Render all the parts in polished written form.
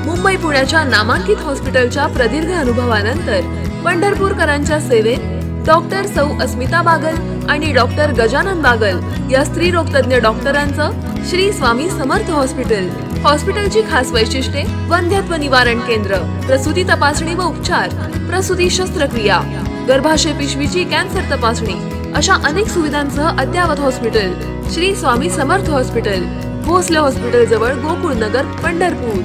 मुंबई पुण्याच्या नामांकित हॉस्पिटलच्या प्रदीर्घ अनुभवानंतर पंढरपूरकरांच्या सेवेत डॉक्टर सौ अस्मिता बागल आणि डॉक्टर गजानन बागल या स्त्रीरोग तज्ञ डॉक्टरांचं श्री स्वामी समर्थ हॉस्पिटल। हॉस्पिटलची खास वैशिष्ट्ये: वंध्यत्व निवारण केंद्र, प्रसूती तपासणी व उपचार, प्रसूती शस्त्रक्रिया, गर्भाशय पिशवीची कॅन्सर तपासणी अशा अनेक सुविधांसह अद्ययावत hospital. Shri Swami Samarth hospital, Bhosale hospital जवळ गोकुळनगर, पंढरपूर।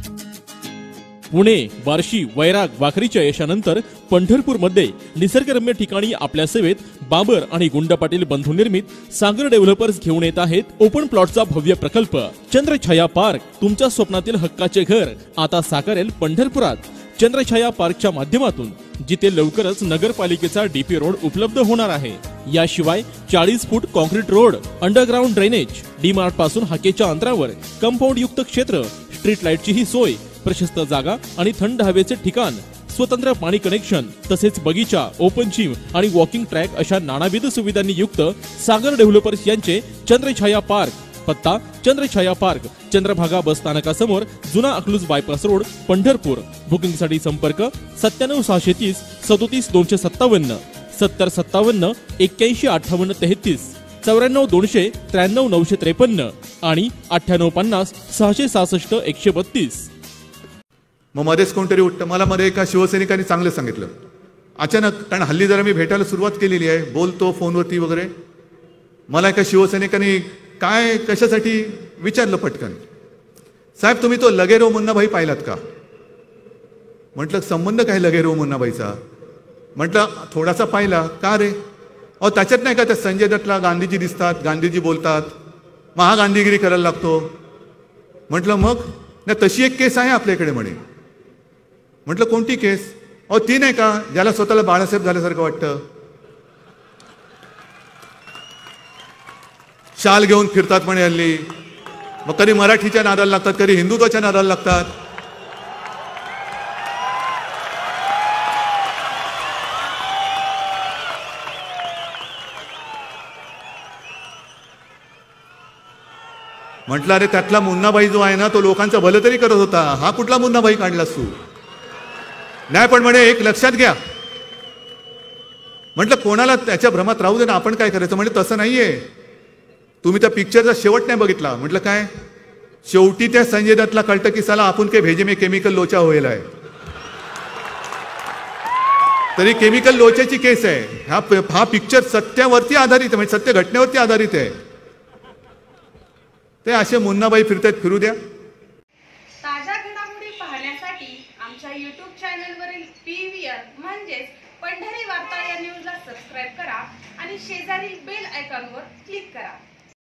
पुणे, बार्शी, वैराग, वाखरीच्या यशानंतर पंढरपूरमध्ये निसर्गरम्य ठिकाणी आपल्या सेवेत बाबर आणि गुंड पाटील बंधू निर्मित सागर डेव्हलपर्स घेऊन येत आहेत ओपन प्लॉटचा भव्य प्रकल्प चंद्रछाया पार्क। तुमच्या स्वप्नातील हक्काचे घर आता साकारेल पंढरपुरात चंद्रछाया पार्कच्या माध्यमातून, जिथे लवकरच नगरपालिकेचा डीपी रोड उपलब्ध होणार आहे। याशिवाय 40 foot concrete road, underground drainage, D Mart पासून हाकेच्या अंतरावर कंपाऊंड युक्त क्षेत्र, स्ट्रीट लाईटची ही सोय, प्रशस्त जागा आणि थंड हवेचे ठिकाण, स्वतंत्र पाणी कनेक्शन, तसेच बगीचा, ओपन जिम आणि वॉकिंग ट्रॅक अशा नानाविध सुविधांनी युक्त सागर डेव्हलपर्स यांचे चंद्रछाया पार्क। पत्ता: चंद्रछाया पार्क, चंद्रभागा बस स्थानकासमोर, जुना अकलूज बायपास रोड, पंढरपूर। बुकिंगसाठी संपर्क 97630 37257, 7057 81 58 33, 94 200 93 953 आणि 9850 666 132। मग मध्येच कोणतरी उठतं। मला मध्ये एका शिवसैनिकांनी चांगलं सांगितलं अचानक, कारण हल्ली जरा मी भेटायला सुरुवात केलेली आहे, बोलतो फोनवरती वगैरे। मला एका शिवसैनिकांनी काय कशासाठी विचारलं पटकन, साहेब तुम्ही तो लगेरो मुन्नाभाई पाहिलात का? म्हटलं संबंध काय लगेरो मुन्नाभाईचा? म्हटलं थोडासा पाहिला। का रे? अहो त्याच्यात नाही का त्या संजय दत्तला गांधीजी दिसतात, गांधीजी बोलतात, मग हा गांधीगिरी करायला लागतो। म्हटलं मग नाही, तशी एक केस आहे आपल्याकडे म्हणे। म्हटलं कोणती केस? अहो ती नाही का ज्याला स्वतःला बाळासाहेब झाल्यासारखं वाटतं, शाल घेऊन फिरतात म्हणे हल्ली, मग कधी मराठीच्या नादाला लागतात, कधी हिंदुत्वाच्या नादाला लागतात। म्हटलं अरे त्यातला मुन्नाभाई जो आहे ना तो लोकांचं भलं तरी करत होता, हा कुठला मुन्नाभाई काढलास तू? नाही पण म्हणे एक लक्षात घ्या। म्हटलं कोणाला त्याच्या भ्रमात राहू दे ना, आपण काय करायचं? म्हणजे तसं नाहीये, तुम्ही त्या पिक्चरचा शेवट नाही बघितला। म्हटलं काय? शेवटी त्या संजय दत्तला कळतं की साला आपण के भेजे में केमिकल लोचा होईल आहे, तरी केमिकल लोच्याची केस आहे। हा पिक्चर सत्यावरती आधारित आहे, म्हणजे सत्य घटनेवरती आधारित आहे। ते असे मुन्नाबाई फिरतात, फिरू द्या। ताज्या घडामोडी पाहण्यासाठी आमच्या YouTube चॅनलवरील PVR म्हणजेच पंढरी वार्ता या न्यूजला सबस्क्राइब करा आणि शेजारील बेल आयकॉनवर क्लिक करा।